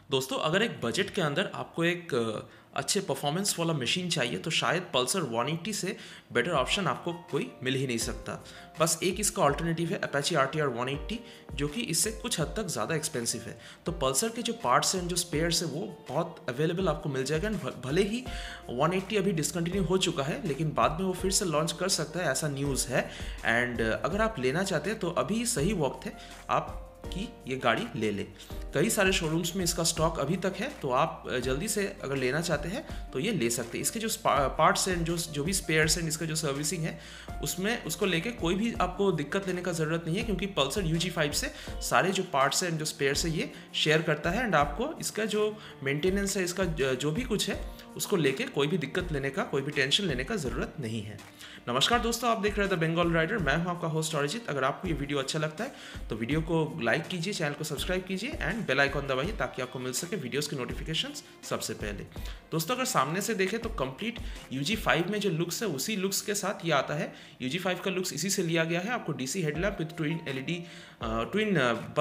दोस्तों अगर एक बजट के अंदर आपको एक अच्छे परफॉर्मेंस वाला मशीन चाहिए तो शायद पल्सर 180 से बेटर ऑप्शन आपको कोई मिल ही नहीं सकता। बस एक इसका ऑल्टरनेटिव है अपाची RTR 180 जो कि इससे कुछ हद तक ज़्यादा एक्सपेंसिव है। तो पल्सर के जो पार्ट्स हैं जो स्पेयर्स है वो बहुत अवेलेबल आपको मिल जाएगा। भले ही 180 अभी डिसकंटिन्यू हो चुका है लेकिन बाद में वो फिर से लॉन्च कर सकता है, ऐसा न्यूज़ है। एंड अगर आप लेना चाहते हैं तो अभी सही वक्त है आप कि ये गाड़ी ले ले। कई सारे शोरूम्स में इसका स्टॉक अभी तक है तो आप जल्दी से अगर लेना चाहते हैं तो ये ले सकते हैं। इसके जो पार्ट्स हैं जो भी स्पेयर्स हैं, इसका जो सर्विसिंग है उसमें उसको लेके कोई भी आपको दिक्कत लेने का ज़रूरत नहीं है क्योंकि पल्सर UG5 से सारे जो पार्ट्स हैं जो स्पेयर्स है ये शेयर करता है। एंड आपको इसका जो मेंटेनेंस है, इसका जो भी कुछ है उसको लेके कोई भी दिक्कत लेने का, कोई भी टेंशन लेने का ज़रूरत नहीं है। नमस्कार दोस्तों, आप देख रहे हैं द बंगाल राइडर। मैं हूं आपका होस्ट अरिजीत। अगर आपको ये वीडियो अच्छा लगता है तो वीडियो को लाइक कीजिए, चैनल को सब्सक्राइब कीजिए एंड बेल आइकॉन दबाइए ताकि आपको मिल सके वीडियोस की नोटिफिकेशंस सबसे पहले। दोस्तों अगर सामने से देखें तो कंप्लीट UG5 में जो लुक्स है उसी लुक्स के साथ ये आता है। UG5 का लुक्स इसी से लिया गया है। आपको DC headlamp with twin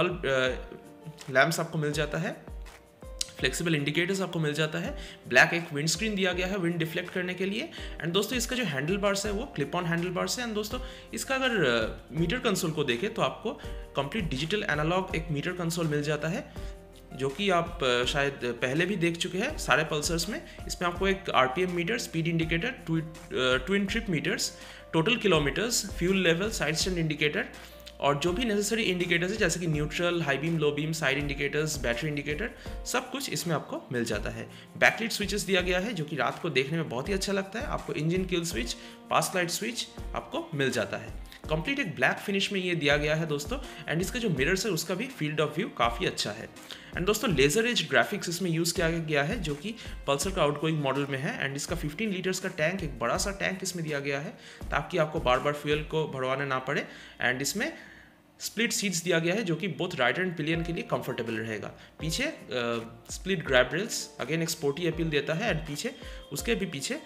bulb lamps आपको मिल जाता है। फ्लेक्सिबल इंडिकेटर्स आपको मिल जाता है। ब्लैक एक विंड स्क्रीन दिया गया है विंड डिफ्लेक्ट करने के लिए। एंड दोस्तों इसका जो हैंडल बार्स है वो क्लिप ऑन हैंडल बार्स है। एंड दोस्तों इसका अगर मीटर कंसोल को देखें तो आपको कंप्लीट डिजिटल एनालॉग एक मीटर कंसोल मिल जाता है जो कि आप शायद पहले भी देख चुके हैं सारे पल्सर्स में। इसमें आपको एक RPM meter, speed indicator, twin trip meters, total kilometres, fuel level, side stand indicator और जो भी नेसेसरी इंडिकेटर्स है जैसे कि neutral, high beam, low beam, side indicators, battery indicator, सब कुछ इसमें आपको मिल जाता है। बैकलाइट स्विचेस दिया गया है जो कि रात को देखने में बहुत ही अच्छा लगता है। आपको engine kill switch, pass light switch आपको मिल जाता है। कंप्लीट एक ब्लैक फिनिश में ये दिया गया है दोस्तों। एंड इसका जो मिरर्स है उसका भी फील्ड ऑफ व्यू काफ़ी अच्छा है। एंड दोस्तों लेजर एज ग्राफिक्स इसमें यूज़ किया गया है जो कि पल्सर का आउटगोइंग मॉडल में है। एंड इसका 15 लीटर्स का टैंक, एक बड़ा सा टैंक इसमें दिया गया है ताकि आपको बार बार फ्यूल को भरवाना ना पड़े। एंड इसमें स्प्लिट सीट्स दिया गया है जो कि बोथ राइडर एंड पिलियन के लिए कंफर्टेबल रहेगा। पीछे स्प्लिट ग्रैब रेल्स, अगेन एक स्पोर्टी अपील देता है। एंड पीछे उसके भी पीछे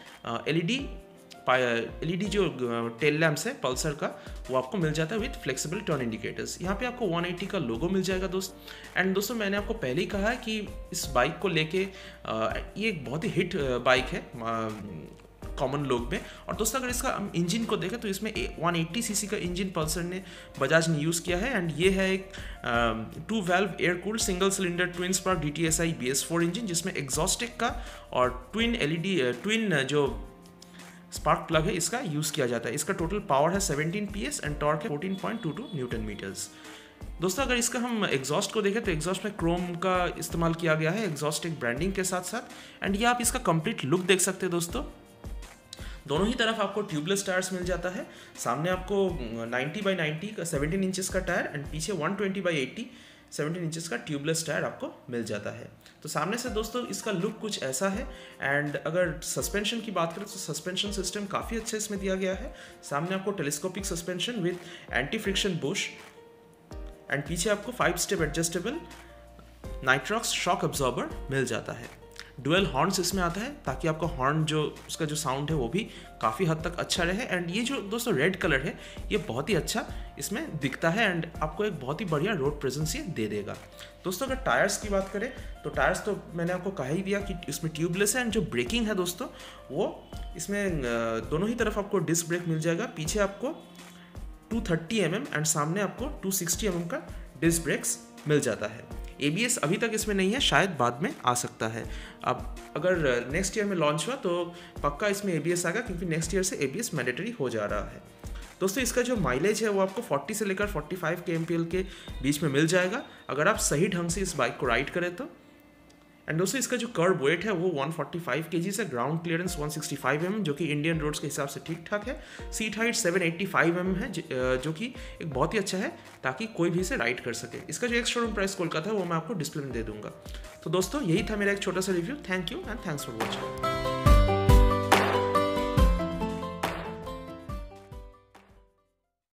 LED जो टेल लैम्प्स है पल्सर का वो आपको मिल जाता है विथ फ्लेक्सिबल टर्न इंडिकेटर्स। यहाँ पे आपको 180 का लोगो मिल जाएगा दोस्त। एंड दोस्तों मैंने आपको पहले ही कहा है कि इस बाइक को लेके ये एक बहुत ही हिट बाइक है कॉमन लोग में। और दोस्तों अगर इसका इंजन को देखें तो इसमें 180 cc का इंजन पल्सर ने बजाज ने यूज़ किया है। एंड ये है एक 2 valve air cooled single cylinder twin spark DTSI BS4 engine जिसमें एग्जॉस्टिक का और ट्विन जो स्पार्क प्लग है इसका यूज़ किया जाता है। इसका टोटल पावर है 17 PS एंड टॉर्क है 14.22 न्यूटन मीटर्स। दोस्तों अगर इसका हम एग्जॉस्ट को देखें तो एग्जॉस्ट में क्रोम का इस्तेमाल किया गया है एग्जॉस्टिक ब्रांडिंग के साथ साथ। एंड ये आप इसका कंप्लीट लुक देख सकते हैं दोस्तों। दोनों ही तरफ आपको ट्यूबलेस टायर्स मिल जाता है। सामने आपको 90/90 का 17 इंचेस का टायर एंड पीछे 120/80 17 इंचेस का ट्यूबलेस टायर आपको मिल जाता है। तो सामने से दोस्तों इसका लुक कुछ ऐसा है। एंड अगर सस्पेंशन की बात करें तो सस्पेंशन सिस्टम काफ़ी अच्छा इसमें दिया गया है। सामने आपको telescopic suspension with anti friction bush and पीछे आपको 5 step adjustable nitrox shock absorber मिल जाता है। डुअल हॉर्न्स इसमें आता है ताकि आपका हॉर्न जो उसका जो साउंड है वो भी काफ़ी हद तक अच्छा रहे। एंड ये जो दोस्तों रेड कलर है ये बहुत ही अच्छा इसमें दिखता है एंड आपको एक बहुत ही बढ़िया रोड प्रेजेंस ये दे देगा। दोस्तों अगर टायर्स की बात करें तो टायर्स तो मैंने आपको कहा ही दिया कि इसमें ट्यूबलेस है। एंड जो ब्रेकिंग है दोस्तों वो इसमें दोनों ही तरफ आपको डिस्क ब्रेक मिल जाएगा। पीछे आपको 230 mm एंड सामने आपको 260 mm का डिस्क ब्रेक्स मिल जाता है। ABS अभी तक इसमें नहीं है, शायद बाद में आ सकता है। अब अगर नेक्स्ट ईयर में लॉन्च हुआ तो पक्का इसमें ABS आएगा क्योंकि नेक्स्ट ईयर से ABS मैंडेटरी हो जा रहा है। दोस्तों इसका जो माइलेज है वो आपको 40 से लेकर 45 kmpl के बीच में मिल जाएगा अगर आप सही ढंग से इस बाइक को राइड करें तो। एंड दोस्तों इसका जो कर्ब वेट है वो 145 kg है। ग्राउंड क्लियरेंस 165 mm जो कि इंडियन रोड्स के हिसाब से ठीक ठाक है। सीट हाइट 785 mm है जो कि एक बहुत ही अच्छा है ताकि कोई भी इसे राइड कर सके। इसका जो एक्स शोरूम प्राइस कोलकाता है वो मैं आपको डिस्प्ले में दे दूंगा। तो दोस्तों यही था मेरा एक छोटा सा review. Thank you and thanks for watching.